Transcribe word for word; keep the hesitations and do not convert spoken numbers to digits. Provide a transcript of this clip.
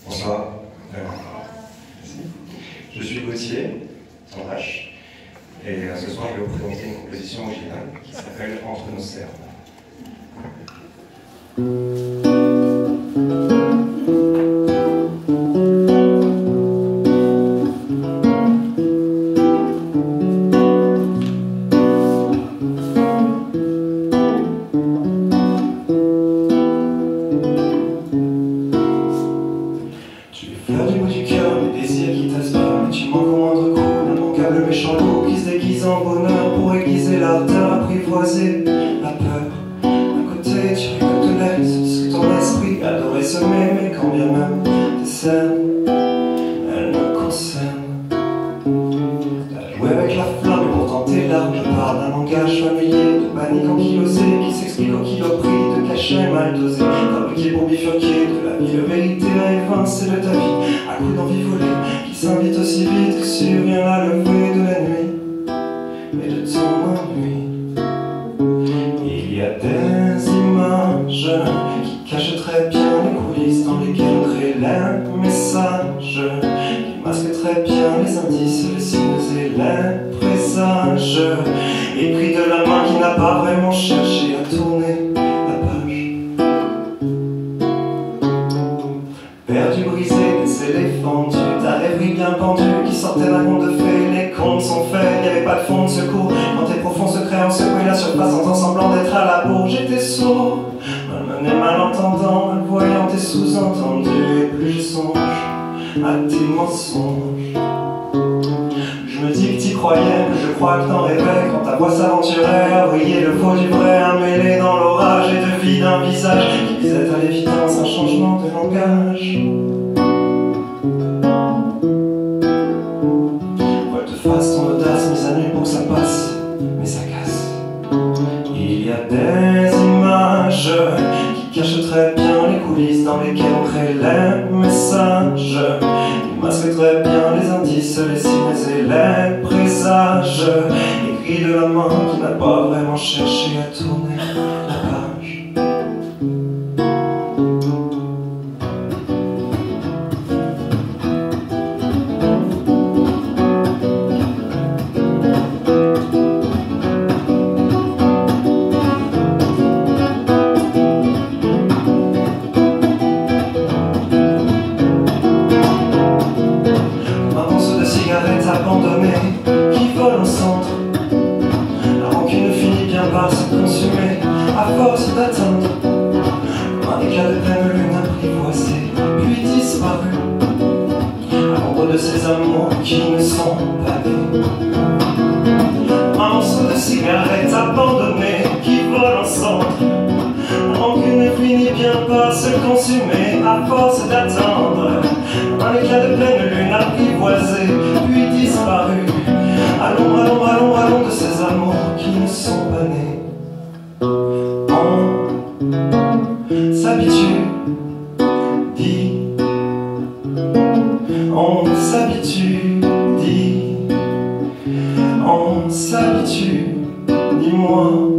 Bonsoir. Euh, je suis Gauthier, sans H, et euh, ce soir je vais vous présenter une composition originale qui s'appelle Entre nos cernes. Fleur du bout du cœur, les désirs qui t'aspirent, mais tu manques au moindre coup, l'immanquable méchant loup qui se déguise en bonheur pour aiguiser l'ardeur, apprivoiser la peur. D'un côté, tu récoltes l'air, ce que ton esprit adorait semer, mais quand bien même tes cernes, elles me concernent. T'as joué avec la flamme et pourtant tes larmes parlent d'un langage familier, de panique ankylosée qui s'explique au kilo prix, de cachets mal dosés, fabriqués pour bifurquer de la vie de vérité à évincer de ta vie, à coups d'envie volée qui s'invite aussi vite que survient la levée de la nuit et de ton ennui. Il y a des images qui cachent très bien les coulisses dans lesquelles on crée les messages, qui masquent très bien les indices, les signes et les présages, épris de la main qui n'a pas vraiment cherché à tourner la page. Perdu, brisé, des éléphants, ta rêverie bien pendue qui sortait d'un conte de fées. Les contes sont faits, y avait pas de fond de secours quand tes profonds secrets ont secoué la surface en semblant d'être à la bourre. J'étais sourd, malmené, malentendant, malvoyant tes sous-entendus, et plus je songe à tes mensonges. Je me dis que t'y croyais, que je crois que t'en rêvais, quand ta voix s'aventurait à briller le faux du vrai, à mêler dans l'orage et de vide un visage qui disait à l'évidence un changement de langage. Volte-face ton audace mise à nu pour que ça passe, mais ça casse. Il y a des images qui cachent très bien les coulisses dans lesquelles on crée les messages, qui masquent très bien les indices, les signes et les présages, écrits de la main qui n'a pas vraiment cherché à tourner la page. Abandonné, qui vole au centre. La rancune finit bien par se consumer à force d'atteindre un éclat de pleine lune apprivoisé, puis disparu à l'ombre de ces amours qui ne sont pas nés. Un morceau de cigarette abandonné qui vole au centre. La rancune finit bien par se consumer à force d'attendre un éclat de pleine lune apprivoisé, puis disparu à l'ombre, à l'ombre, à l'ombre, à l'ombre de ces amours qui ne sont pas nés. On s'habitue, dit, on s'habitue, dit, on s'habitue, dis-moi.